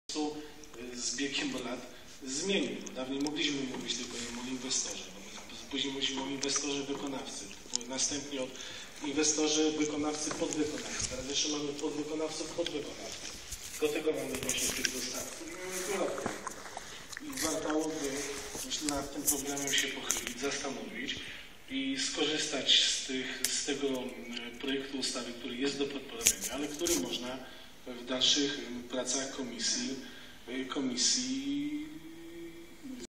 z biegiem lat zmienił. Dawniej mogliśmy mówić tylko o inwestorze, później mówiliśmy o inwestorze wykonawcy, następnie o inwestorze wykonawcy podwykonawcy. Teraz jeszcze mamy podwykonawców podwykonawców. Do tego mamy właśnie tych dostawców. I warto by nad tym problemem się pochylić, zastanowić i skorzystać z tego projektu ustawy, który jest do podporowania, ale który można w dalszych pracach komisji